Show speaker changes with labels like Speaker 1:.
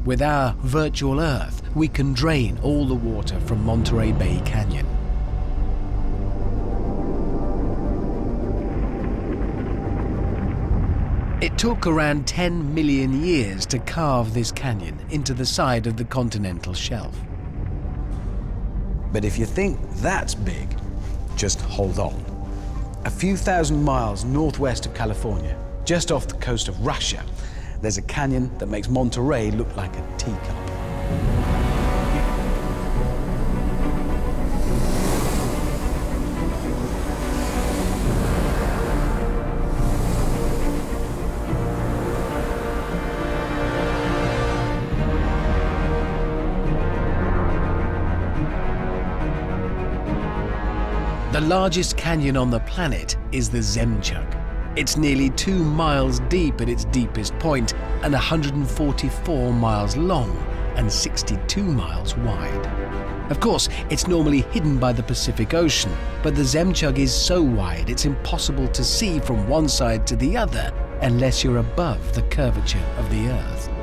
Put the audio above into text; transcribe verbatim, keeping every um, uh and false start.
Speaker 1: With our virtual Earth, we can drain all the water from Monterey Bay Canyon. It took around ten million years to carve this canyon into the side of the continental shelf.
Speaker 2: But if you think that's big, just hold on. A few thousand miles northwest of California, just off the coast of Russia, there's a canyon that makes Monterey look like a teacup.
Speaker 1: The largest canyon on the planet is the Zemchug. It's nearly two miles deep at its deepest point and one hundred forty-four miles long and sixty-two miles wide. Of course, it's normally hidden by the Pacific Ocean, but the Zemchug is so wide it's impossible to see from one side to the other unless you're above the curvature of the Earth.